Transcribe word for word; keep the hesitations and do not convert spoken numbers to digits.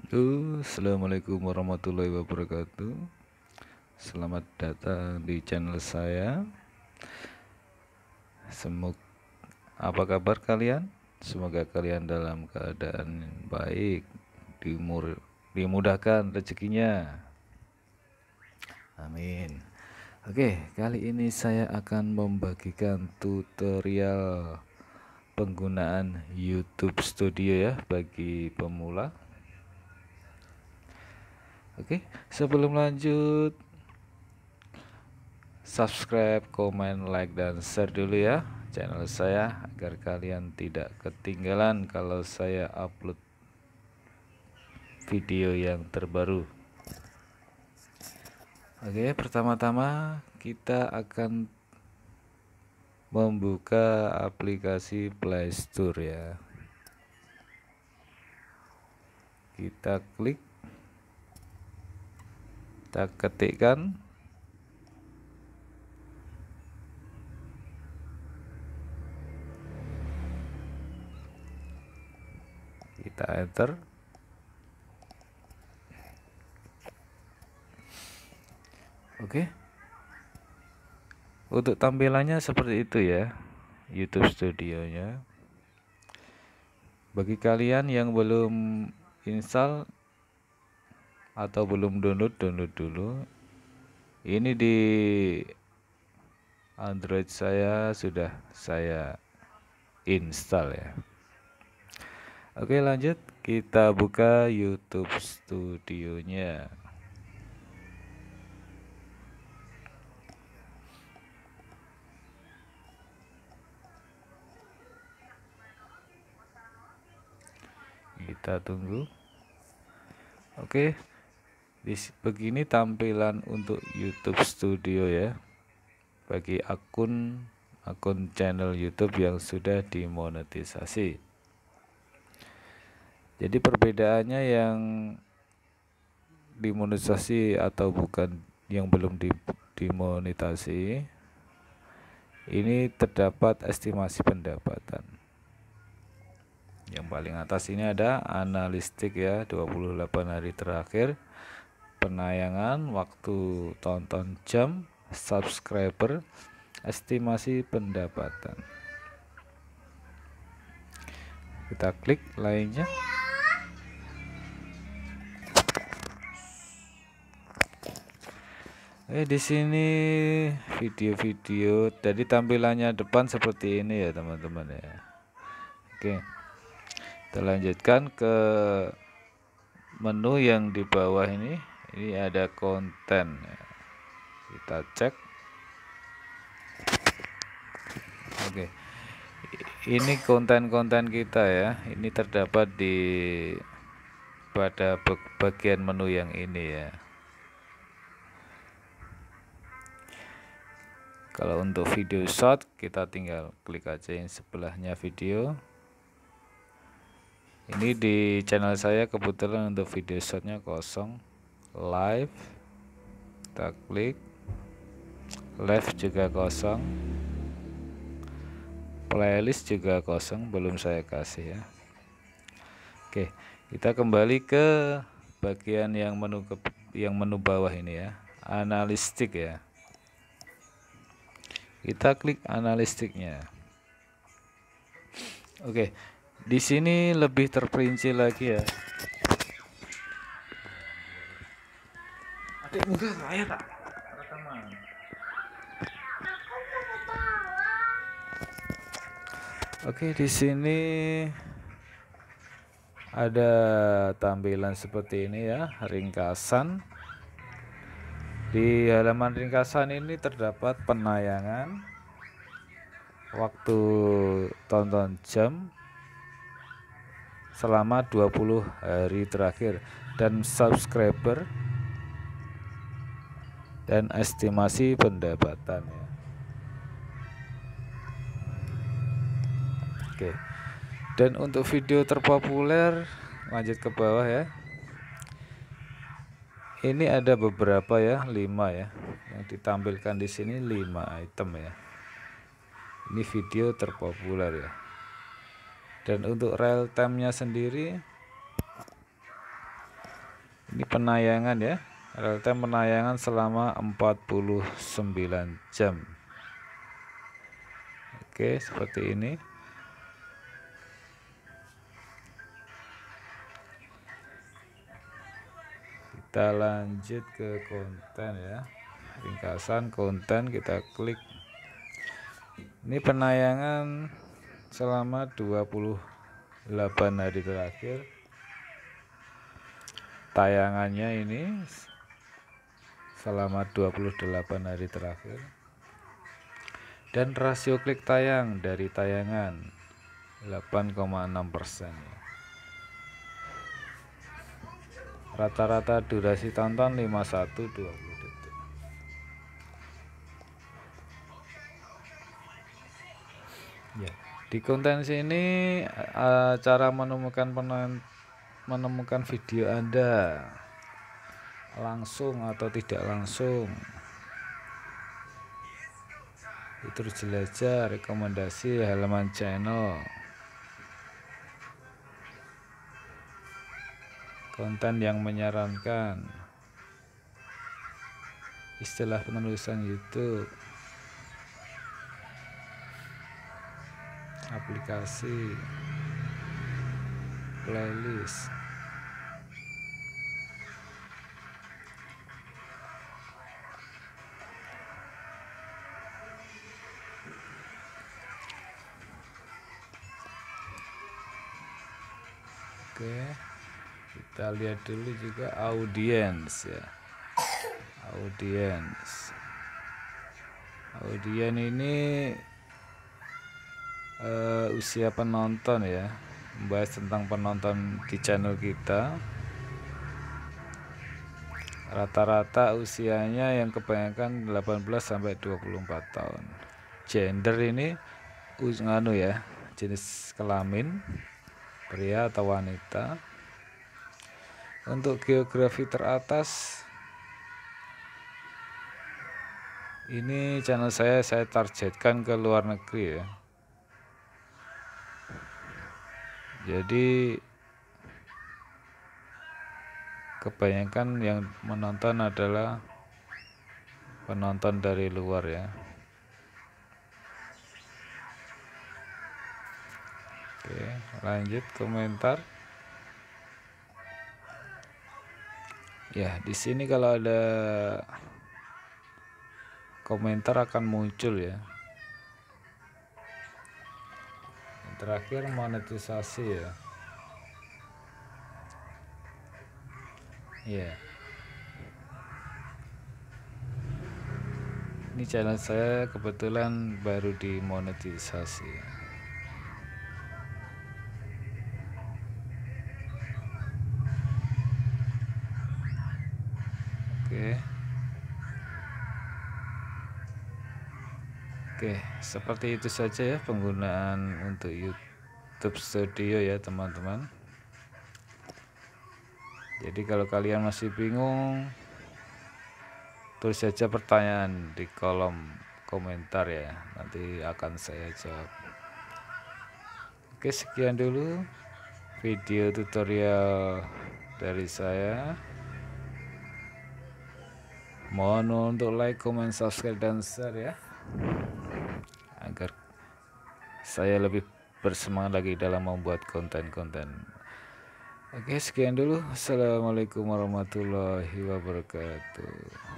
Uh, Assalamualaikum warahmatullahi wabarakatuh. Selamat datang di channel saya. Semoga apa kabar kalian? Semoga kalian dalam keadaan baik, dimur, dimudahkan rezekinya. Amin. Oke, kali ini saya akan membagikan tutorial penggunaan YouTube Studio ya bagi pemula. Oke, sebelum lanjut, subscribe, komen, like, dan share dulu ya channel saya agar kalian tidak ketinggalan kalau saya upload video yang terbaru. Oke, pertama-tama kita akan membuka aplikasi Play Store ya. Kita klik, kita ketikkan kita enter. Oke, untuk tampilannya seperti itu ya YouTube Studio-nya. Bagi kalian yang belum install atau belum download, download dulu. Ini di Android saya sudah saya install ya. Oke, lanjut kita buka YouTube Studio-nya. Kita tunggu. Oke, begini tampilan untuk YouTube Studio ya bagi akun akun channel YouTube yang sudah dimonetisasi. Jadi perbedaannya yang dimonetisasi atau bukan, yang belum di, dimonetisasi, ini terdapat estimasi pendapatan. Yang paling atas ini ada analistik ya, dua puluh delapan hari terakhir, penayangan, waktu tonton jam, subscriber, estimasi pendapatan. Kita klik lainnya. Eh di sini video-video, jadi tampilannya depan seperti ini ya teman-teman ya. Oke, kita lanjutkan ke menu yang di bawah ini. Ini ada konten ya. Kita cek. Oke, ini konten-konten kita ya. Ini terdapat di pada bagian menu yang ini ya. Kalau untuk video short, kita tinggal klik aja yang sebelahnya video. Ini di channel saya kebetulan untuk video shortnya kosong. Live, kita klik. Live juga kosong. Playlist juga kosong, belum saya kasih ya. Oke, kita kembali ke bagian yang menu ke, yang menu bawah ini ya, analistik ya. Kita klik analistiknya. Oke, di sini lebih terperinci lagi ya. Adik muka saya tak rekaman. Oke, di sini ada tampilan seperti ini ya, ringkasan. Di halaman ringkasan ini terdapat penayangan, waktu tonton jam selama dua puluh hari terakhir, dan subscriber dan estimasi pendapatan ya. Oke. Dan untuk video terpopuler, lanjut ke bawah ya. Ini ada beberapa ya, lima ya, yang ditampilkan di sini lima item ya. Ini video terpopuler ya. Dan untuk real time-nya sendiri Ini penayangan ya, real time penayangan selama empat puluh sembilan jam. Oke, seperti ini. Kita lanjut ke konten ya, ringkasan konten, kita klik. Ini penayangan selama dua puluh delapan hari terakhir. Tayangannya ini selama dua puluh delapan hari terakhir. Dan rasio klik tayang dari tayangan delapan koma enam persen. Rata-rata durasi tonton lima puluh satu sampai dua puluh detik. Ya, di konten sini uh, cara menemukan penonton, menemukan video Anda langsung atau tidak langsung. Fitur jelajah, rekomendasi, halaman channel, konten yang menyarankan, istilah penulisan YouTube, aplikasi, playlist. Oke, kita lihat dulu juga audiens ya. Audiens. Audien ini uh, usia penonton ya. Membahas tentang penonton di channel kita. Rata-rata usianya yang kebanyakan delapan belas sampai dua puluh empat tahun. Gender ini nganu ya, jenis kelamin, pria atau wanita. Untuk geografi teratas, ini channel saya saya targetkan ke luar negeri ya. Jadi kebanyakan yang menonton adalah penonton dari luar ya. Oke, lanjut komentar. Ya, di sini kalau ada komentar akan muncul ya. Yang terakhir monetisasi ya. Ya. Ini channel saya kebetulan baru dimonetisasi. Oke. Oke, seperti itu saja ya penggunaan untuk YouTube Studio ya teman-teman. Jadi kalau kalian masih bingung, tulis saja pertanyaan di kolom komentar ya, nanti akan saya jawab. Oke, sekian dulu video tutorial dari saya. Mohon untuk like, comment, subscribe, dan share ya, agar saya lebih bersemangat lagi dalam membuat konten-konten. Oke, sekian dulu. Assalamualaikum warahmatullahi wabarakatuh.